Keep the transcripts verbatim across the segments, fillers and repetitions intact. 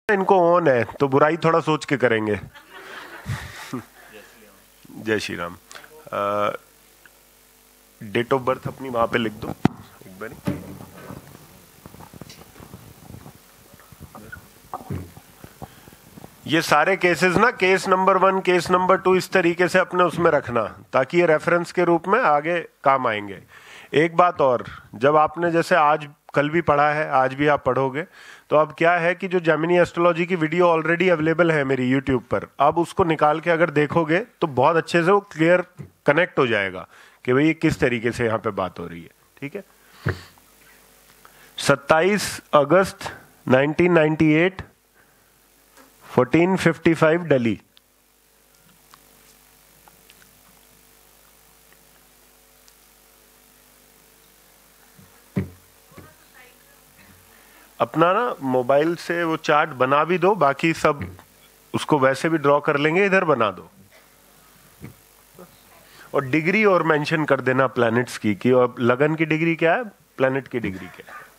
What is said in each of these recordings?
इनको ऑन है तो बुराई थोड़ा सोच के करेंगे। जय Shri Ram. Date of birth अपनी वहां पे लिख दो एक बार। ये सारे केसेस ना, case number one, case number two, इस तरीके से अपने उसमें रखना ताकि ये रेफरेंस के रूप में आगे काम आएंगे। एक बात और, जब आपने जैसे आज कल भी पढ़ा है, आज भी आप पढ़ोगे, तो अब क्या है कि जो जेमिनी एस्ट्रोलॉजी की वीडियो ऑलरेडी अवेलेबल है मेरी यूट्यूब पर, अब उसको निकाल के अगर देखोगे तो बहुत अच्छे से वो क्लियर कनेक्ट हो जाएगा कि भाई किस तरीके से यहाँ पे बात हो रही है। ठीक है। सत्ताईस अगस्त nineteen ninety eight, fourteen fifty five Delhi. अपना ना मोबाइल से वो चार्ट बना भी दो, बाकी सब उसको वैसे भी ड्रॉ कर लेंगे, इधर बना दो। और डिग्री और मेंशन कर देना प्लैनेट्स की कि और लगन की डिग्री क्या है, प्लैनेट की डिग्री क्या है।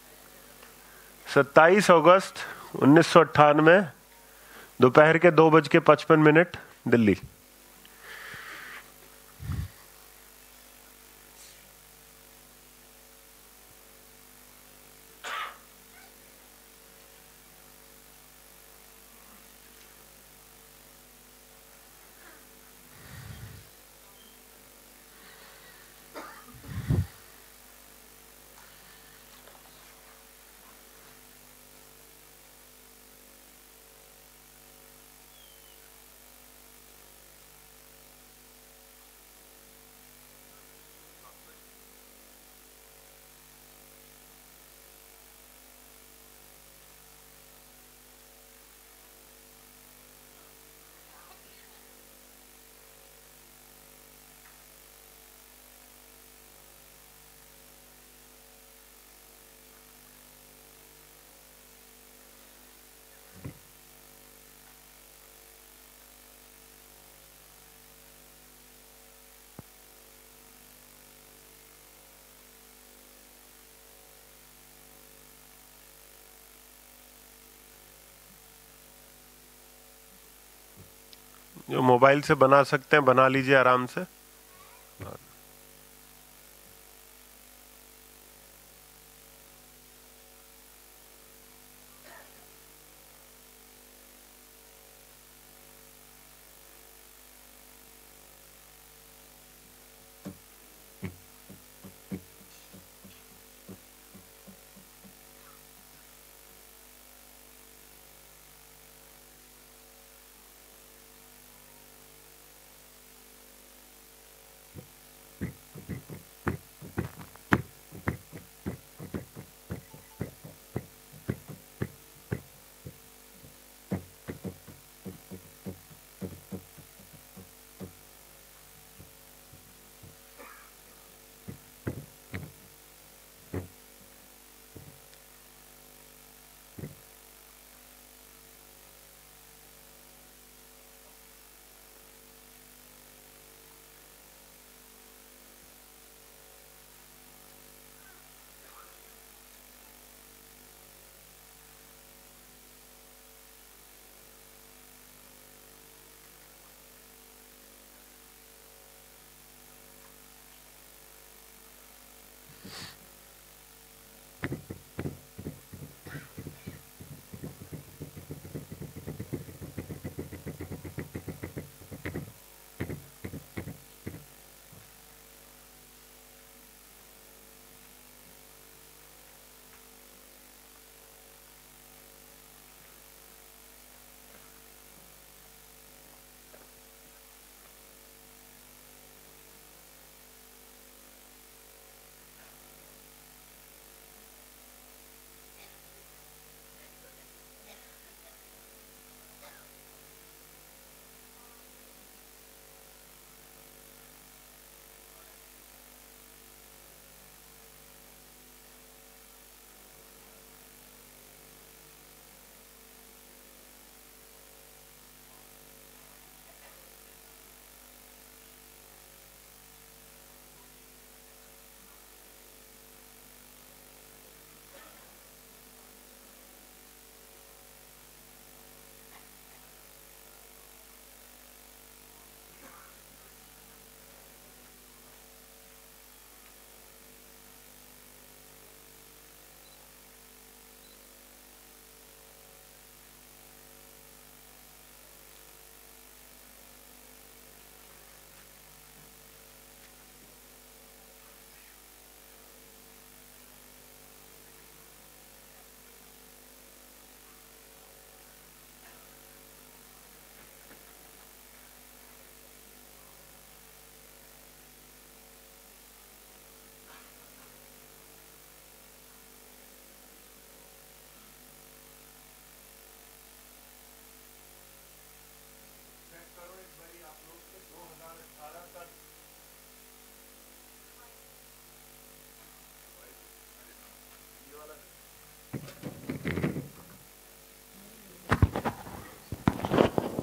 सत्ताईस अगस्त उन्नीस सौ अट्ठानवे, दोपहर के दो बज के पचपन मिनट, दिल्ली। जो मोबाइल से बना सकते हैं बना लीजिए आराम से।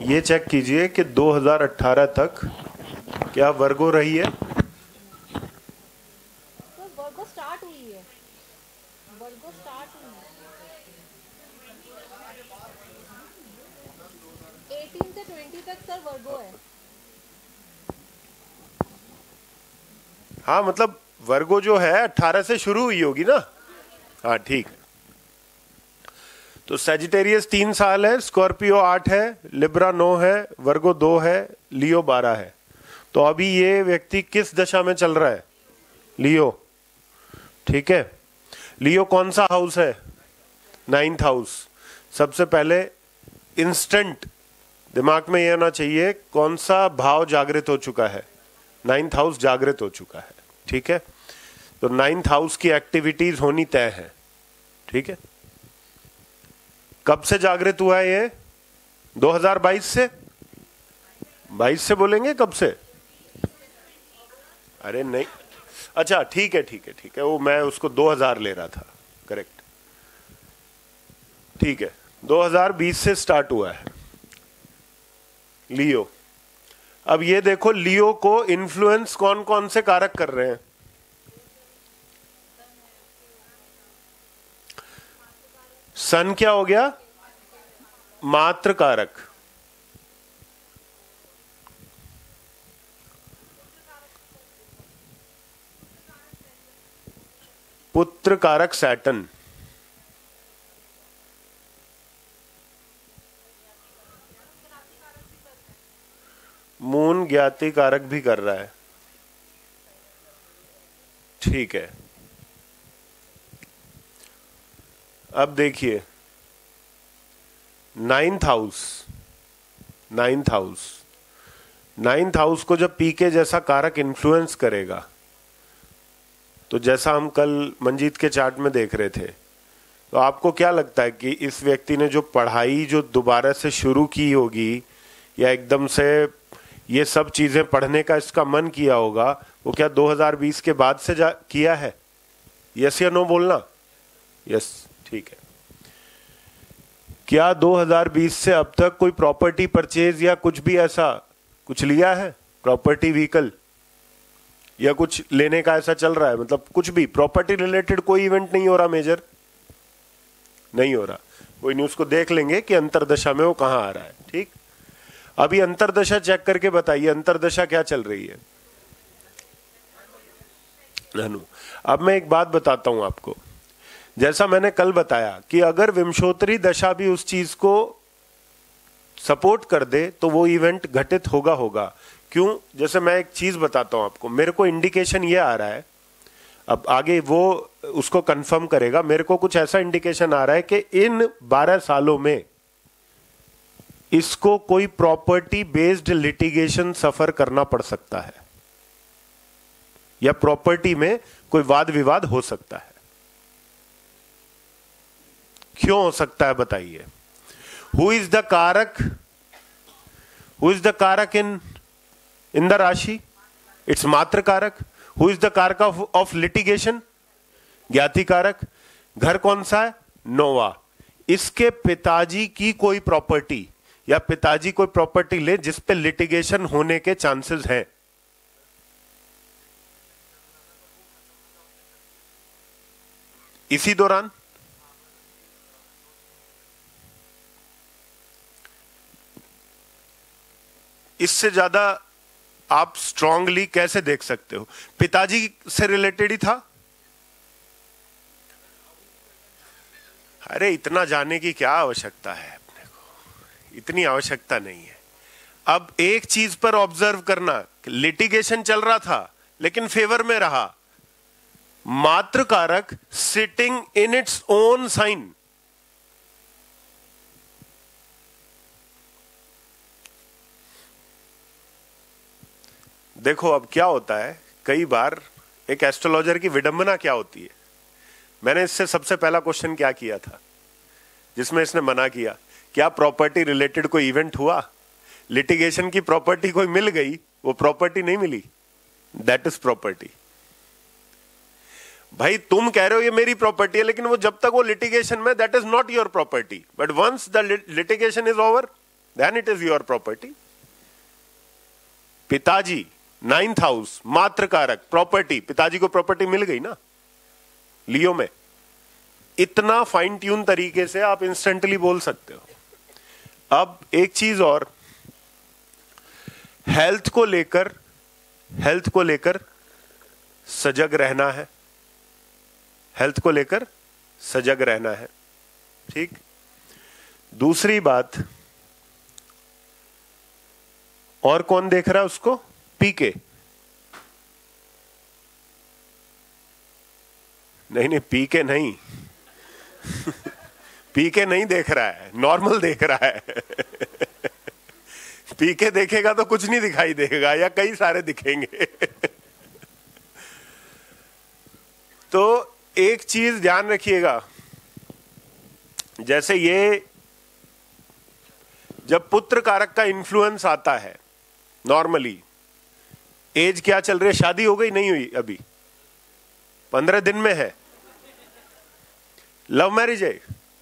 ये चेक कीजिए कि दो हज़ार अठारह तक क्या वर्गो रही है? तो वर्गो स्टार्ट हुई है, वर्गो स्टार्ट हुई है अठारह से बीस तक सर वर्गो है। हाँ मतलब वर्गो जो है अठारह से शुरू हुई होगी ना। हाँ ठीक है। तो सैजिटेरियस तीन साल है, स्कॉर्पियो आठ है, लिब्रा नौ है, वर्गो दो है, लियो बारह है। तो अभी ये व्यक्ति किस दशा में चल रहा है? लियो। ठीक है। लियो कौन सा हाउस है? Ninth house. सबसे पहले इंस्टेंट दिमाग में यह होना चाहिए कौन सा भाव जागृत हो चुका है? नाइन्थ हाउस जागृत हो चुका है। ठीक है। तो नाइन्थ हाउस की एक्टिविटीज होनी तय है। ठीक है। कब से जागृत हुआ है ये? दो हज़ार बाईस से। बाईस से बोलेंगे कब से? अरे नहीं, अच्छा ठीक है ठीक है ठीक है, वो मैं उसको दो हज़ार ले रहा था। करेक्ट। ठीक है, दो हज़ार बीस से स्टार्ट हुआ है लियो। अब ये देखो लियो को इन्फ्लुएंस कौन कौन से कारक कर रहे हैं? सन क्या हो गया? मात्र कारक। पुत्र कारक सैटर्न। मून ज्ञाति कारक भी कर रहा है। ठीक है। अब देखिए ninth house, ninth house ninth house को जब पीके जैसा कारक इन्फ्लुएंस करेगा, तो जैसा हम कल मंजीत के चार्ट में देख रहे थे, तो आपको क्या लगता है कि इस व्यक्ति ने जो पढ़ाई जो दोबारा से शुरू की होगी या एकदम से ये सब चीजें पढ़ने का इसका मन किया होगा, वो क्या दो हज़ार बीस के बाद से जा किया है? यस या नो बोलना। यस। ठीक है। क्या दो हज़ार बीस से अब तक कोई प्रॉपर्टी परचेज या कुछ भी ऐसा कुछ लिया है? प्रॉपर्टी व्हीकल या कुछ लेने का ऐसा चल रहा है? मतलब कुछ भी प्रॉपर्टी रिलेटेड कोई इवेंट नहीं हो रहा, मेजर नहीं हो रहा। कोई न्यूज को देख लेंगे कि अंतरदशा में वो कहां आ रहा है। ठीक। अभी अंतरदशा चेक करके बताइए अंतरदशा क्या चल रही है। धनु। अब मैं एक बात बताता हूं आपको, जैसा मैंने कल बताया कि अगर विंशोत्तरी दशा भी उस चीज को सपोर्ट कर दे तो वो इवेंट घटित होगा होगा क्यों? जैसे मैं एक चीज बताता हूं आपको, मेरे को इंडिकेशन ये आ रहा है, अब आगे वो उसको कंफर्म करेगा, मेरे को कुछ ऐसा इंडिकेशन आ रहा है कि इन बारह सालों में इसको कोई प्रॉपर्टी बेस्ड लिटिगेशन सफर करना पड़ सकता है या प्रॉपर्टी में कोई वाद विवाद हो सकता है। क्यों हो सकता है बताइए? हु इज द कारक? हु इज द कारक इन इन द राशि? इट्स मात्र कारक। हु इज द कारक ऑफ ऑफ लिटिगेशन? ज्ञाति कारक। घर कौन सा है? नोवा। इसके पिताजी की कोई प्रॉपर्टी या पिताजी कोई प्रॉपर्टी ले जिस पे लिटिगेशन होने के चांसेस हैं। इसी दौरान इससे ज्यादा आप स्ट्रांगली कैसे देख सकते हो? पिताजी से रिलेटेड ही था। अरे इतना जाने की क्या आवश्यकता है अपने को, इतनी आवश्यकता नहीं है। अब एक चीज पर ऑब्जर्व करना, लिटिगेशन चल रहा था लेकिन फेवर में रहा, मात्र कारक sitting in its own sign. देखो अब क्या होता है, कई बार एक एस्ट्रोलॉजर की विडंबना क्या होती है। मैंने इससे सबसे पहला क्वेश्चन क्या किया था जिसमें इसने मना किया, क्या प्रॉपर्टी रिलेटेड कोई इवेंट हुआ? लिटिगेशन की प्रॉपर्टी कोई मिल गई, वो प्रॉपर्टी नहीं मिली, दैट इज प्रॉपर्टी। भाई तुम कह रहे हो ये मेरी प्रॉपर्टी है, लेकिन वो जब तक वो लिटिगेशन में, that is not your property, but once the litigation is over, then it is your property. पिताजी, नाइन्थ हाउस, मात्र कारक, प्रॉपर्टी, पिताजी को प्रॉपर्टी मिल गई ना लियो में। इतना फाइन ट्यून तरीके से आप इंस्टेंटली बोल सकते हो। अब एक चीज और, हेल्थ को लेकर हेल्थ को लेकर सजग रहना है, हेल्थ को लेकर सजग रहना है, ठीक। दूसरी बात, और कौन देख रहा है उसको? पीके। नहीं नहीं, पीके नहीं पीके नहीं देख रहा है, नॉर्मल देख रहा है पीके देखेगा तो कुछ नहीं दिखाई देगा, या कई सारे दिखेंगे तो एक चीज ध्यान रखिएगा, जैसे ये जब पुत्र कारक का इन्फ्लुएंस आता है, नॉर्मली एज क्या चल रही है? शादी हो गई? नहीं हुई अभी, पंद्रह दिन में है। लव मैरिज है?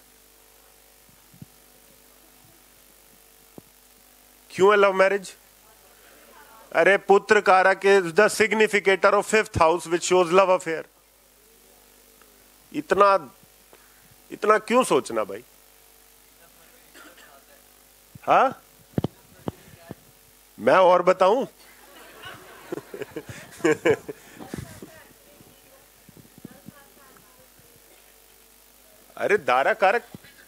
क्यों है लव मैरिज? अरे पुत्र कारक is the significator of fifth house which shows love affair. इतना इतना क्यों सोचना भाई? हाँ, मैं और बताऊं अरे दारा कारक,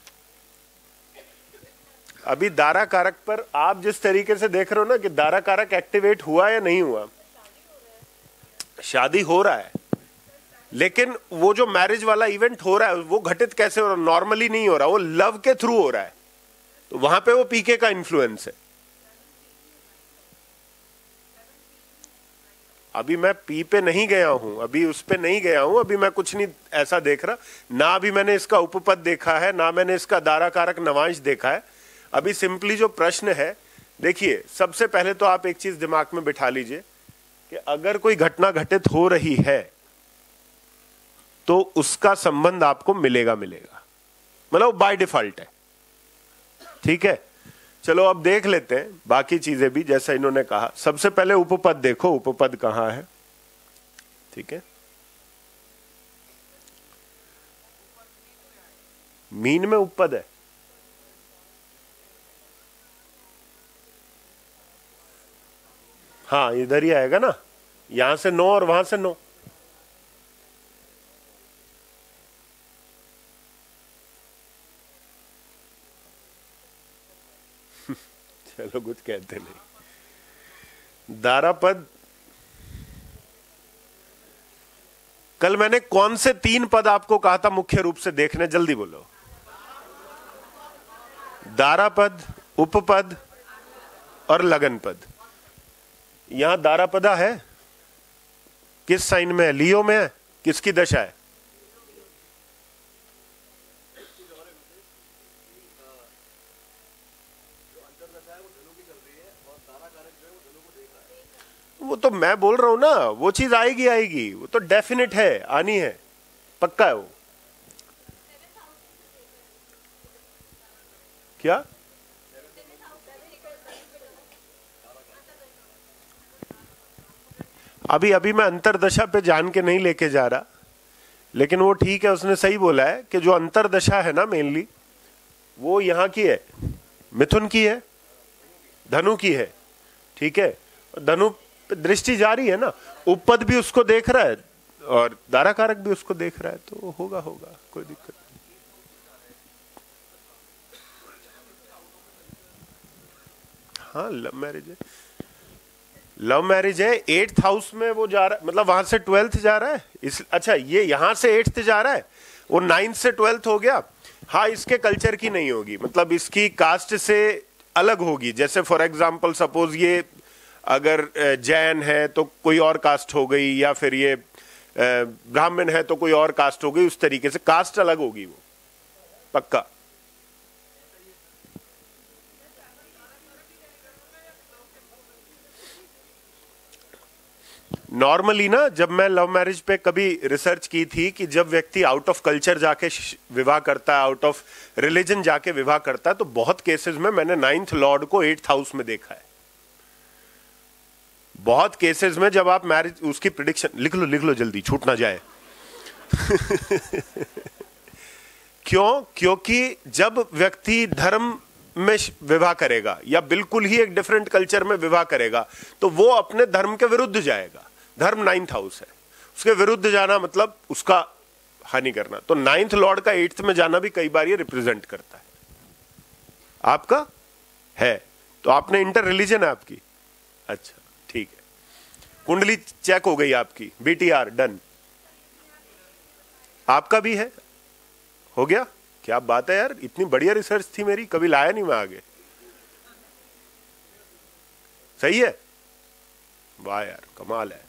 अभी दारा कारक पर आप जिस तरीके से देख रहे हो ना कि दारा कारक एक्टिवेट हुआ या नहीं हुआ, शादी हो रहा है, लेकिन वो जो मैरिज वाला इवेंट हो रहा है वो घटित कैसे हो रहा है? नॉर्मली नहीं हो रहा, वो लव के थ्रू हो रहा है, तो वहां पे वो पीके का इन्फ्लुएंस है। अभी मैं पी पे नहीं गया हूं, अभी उस पे नहीं गया हूं, अभी मैं कुछ नहीं ऐसा देख रहा, ना अभी मैंने इसका उपपद देखा है, ना मैंने इसका दारा कारक नवांश देखा है। अभी सिंपली जो प्रश्न है, देखिए सबसे पहले तो आप एक चीज दिमाग में बिठा लीजिए कि अगर कोई घटना घटित हो रही है तो उसका संबंध आपको मिलेगा मिलेगा मतलब बाय डिफॉल्ट है, ठीक है। चलो अब देख लेते हैं बाकी चीजें भी, जैसा इन्होंने कहा। सबसे पहले उपपद देखो, उपपद कहां है, ठीक है। मीन में उपपद है, हाँ इधर ही आएगा ना, यहां से नौ और वहां से नौ। चलो कुछ कहते नहीं। दारापद, कल मैंने कौन से तीन पद आपको कहा था मुख्य रूप से देखने? जल्दी बोलो। दारापद, उपपद और लगन पद। यहां दारापदा है, किस साइन में है? लियो में है। किसकी दशा है? वो तो मैं बोल रहा हूं ना, वो चीज आएगी आएगी, वो तो डेफिनेट है, आनी है, पक्का है वो। क्या? अभी अभी मैं अंतरदशा पे जान के नहीं लेके जा रहा, लेकिन वो ठीक है, उसने सही बोला है कि जो अंतरदशा है ना मेनली वो यहां की है, मिथुन की है, धनु की है, ठीक है। धनु पे दृष्टि जारी है ना, उपपद भी उसको देख रहा है और दारा कारक भी उसको देख रहा है, तो होगा होगा, कोई दिक्कत नहीं। हाँ लव मैरिज है, लव मैरिज है। एट्थ हाउस में वो जा रहा है, मतलब वहां से ट्वेल्थ जा रहा है इस, अच्छा ये यहां से एट्थ जा रहा है, वो नाइन्थ से ट्वेल्थ हो गया। हाँ इसके कल्चर की नहीं होगी, मतलब इसकी कास्ट से अलग होगी। जैसे फॉर एग्जांपल सपोज ये अगर जैन है तो कोई और कास्ट हो गई, या फिर ये ब्राह्मण है तो कोई और कास्ट हो गई, उस तरीके से कास्ट अलग होगी वो, पक्का। नॉर्मली ना, जब मैं लव मैरिज पे कभी रिसर्च की थी कि जब व्यक्ति आउट ऑफ कल्चर जाके विवाह करता है, आउट ऑफ रिलीजन जाके विवाह करता है, तो बहुत केसेस में मैंने नाइन्थ लॉर्ड को एट्थ हाउस में देखा है। बहुत केसेस में जब आप मैरिज, उसकी प्रिडिक्शन लिख लो, लिख लो जल्दी, छूट ना जाए। क्यों? क्योंकि जब व्यक्ति धर्म में विवाह करेगा या बिल्कुल ही एक डिफरेंट कल्चर में विवाह करेगा, तो वो अपने धर्म के विरुद्ध जाएगा। धर्म नाइन्थ हाउस है, उसके विरुद्ध जाना मतलब उसका हानि करना। तो नाइन्थ लॉर्ड का एट्थ में जाना भी कई बार ये रिप्रेजेंट करता है। आपका है तो आपने इंटर रिलीजन है आपकी, अच्छा ठीक है, कुंडली चेक हो गई आपकी, बीटीआर डन, आपका भी है, हो गया। क्या बात है यार, इतनी बढ़िया रिसर्च थी मेरी, कभी लाया नहीं मैं आगे। सही है, वाह यार कमाल है।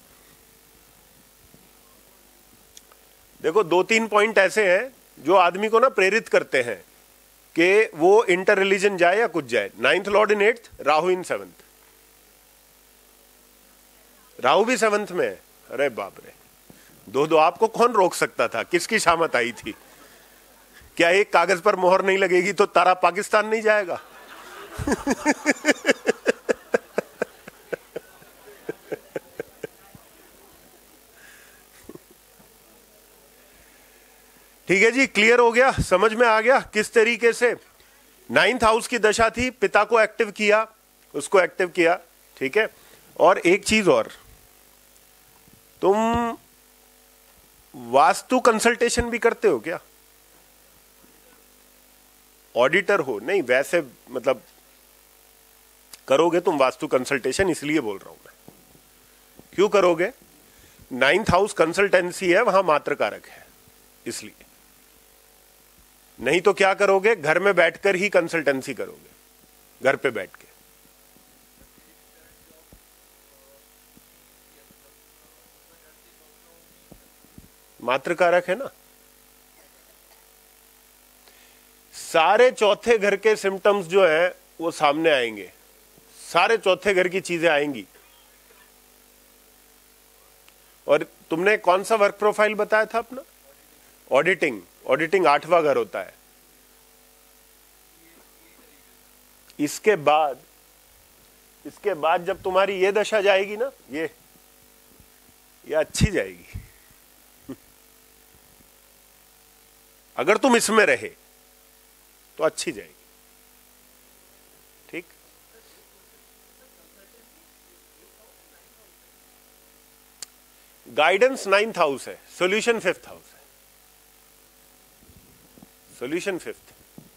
देखो दो तीन पॉइंट ऐसे हैं जो आदमी को ना प्रेरित करते हैं कि वो इंटर रिलीजन जाए या कुछ जाए। Ninth lord in eighth, Rahu in seventh, Rahu भी सेवंथ में है। अरे बाप रे, दो दो आपको कौन रोक सकता था? किसकी शामत आई थी? क्या एक कागज पर मोहर नहीं लगेगी तो तारा पाकिस्तान नहीं जाएगा? ठीक है जी, क्लियर हो गया, समझ में आ गया किस तरीके से नाइन्थ हाउस की दशा थी, पिता को एक्टिव किया, उसको एक्टिव किया। ठीक है, और एक चीज और, तुम वास्तु कंसल्टेशन भी करते हो क्या? ऑडिटर हो? नहीं, वैसे मतलब करोगे तुम वास्तु कंसल्टेशन, इसलिए बोल रहा हूं मैं। क्यों करोगे? नाइन्थ हाउस कंसल्टेंसी है, वहां मात्र कारक है, इसलिए। नहीं तो क्या करोगे? घर में बैठकर ही कंसल्टेंसी करोगे, घर पे बैठ के। मात्र कारक है ना, सारे चौथे घर के सिम्टम्स जो है वो सामने आएंगे, सारे चौथे घर की चीजें आएंगी। और तुमने कौन सा वर्क प्रोफाइल बताया था अपना? ऑडिटिंग। ऑडिटिंग आठवां घर होता है। इसके बाद इसके बाद जब तुम्हारी ये दशा जाएगी ना, ये ये अच्छी जाएगी अगर तुम इसमें रहे तो अच्छी जाएगी। ठीक, गाइडेंस नाइन्थ हाउस है, सॉल्यूशन फिफ्थ हाउस है। Solution fifth.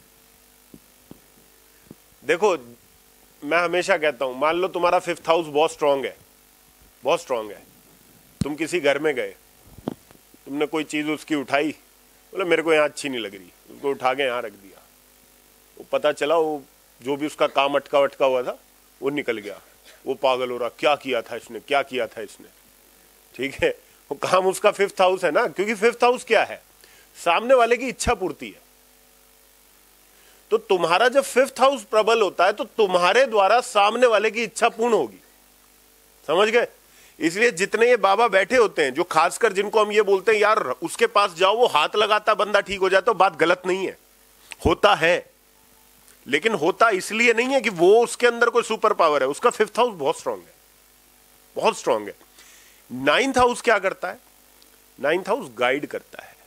देखो मैं हमेशा कहता हूं, मान लो तुम्हारा फिफ्थ हाउस बहुत स्ट्रांग है, बहुत स्ट्रांग है, तुम किसी घर में गए, तुमने कोई चीज उसकी उठाई, बोले मेरे को यहां अच्छी नहीं लग रही, उसको उठा के यहां रख दिया, वो पता चला वो जो भी उसका काम अटका अटका हुआ था वो निकल गया, वो पागल हो रहा, क्या किया था इसने, क्या किया था इसने। ठीक है, वो काम उसका फिफ्थ हाउस है ना, क्योंकि फिफ्थ हाउस क्या है? सामने वाले की इच्छा पूर्ति है। तो तुम्हारा जब फिफ्थ हाउस प्रबल होता है तो तुम्हारे द्वारा सामने वाले की इच्छा पूर्ण होगी। समझ गए? इसलिए जितने ये बाबा बैठे होते हैं, जो खासकर जिनको हम ये बोलते हैं यार उसके पास जाओ वो हाथ लगाता बंदा ठीक हो जाता, तो बात गलत नहीं है, होता है, लेकिन होता इसलिए नहीं है कि वो उसके अंदर कोई सुपर पावर है, उसका फिफ्थ हाउस बहुत स्ट्रांग है, बहुत स्ट्रांग है। नाइन्थ हाउस क्या करता है? नाइन्थ हाउस गाइड करता है।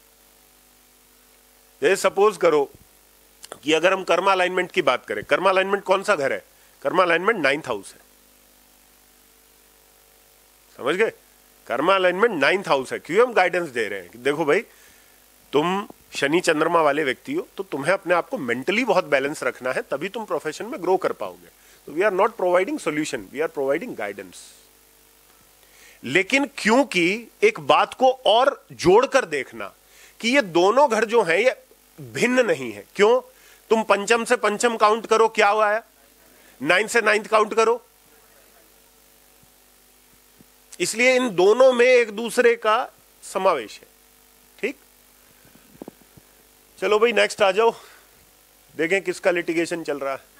जैसे सपोज करो कि अगर हम कर्मा अलाइनमेंट की बात करें, कर्मा अलाइनमेंट कौन सा घर है? कर्मा अलाइनमेंट नाइन्थ हाउस है। समझ गए? कर्मा अलाइनमेंट नाइन्थ हाउस है। क्यों हम गाइडेंस दे रहे हैं कि देखो भाई तुम शनि चंद्रमा वाले व्यक्ति हो, तो तुम्हें अपने आप को मेंटली बहुत बैलेंस रखना है, तभी तुम प्रोफेशन में ग्रो कर पाओगे। तो we are not providing solution, we are providing guidance. लेकिन क्योंकि एक बात को और जोड़कर देखना कि ये दोनों घर जो हैं ये भिन्न नहीं है। क्यों? तुम पंचम से पंचम काउंट करो, क्या हुआ है? नाइन्थ से नाइन्थ काउंट करो। इसलिए इन दोनों में एक दूसरे का समावेश है। ठीक, चलो भाई नेक्स्ट आ जाओ, देखें किसका लिटिगेशन चल रहा है।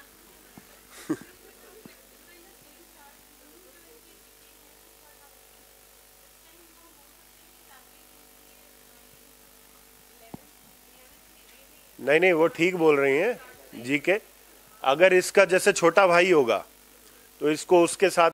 नहीं नहीं, वो ठीक बोल रही हैं जी के। अगर इसका जैसे छोटा भाई होगा तो इसको उसके साथ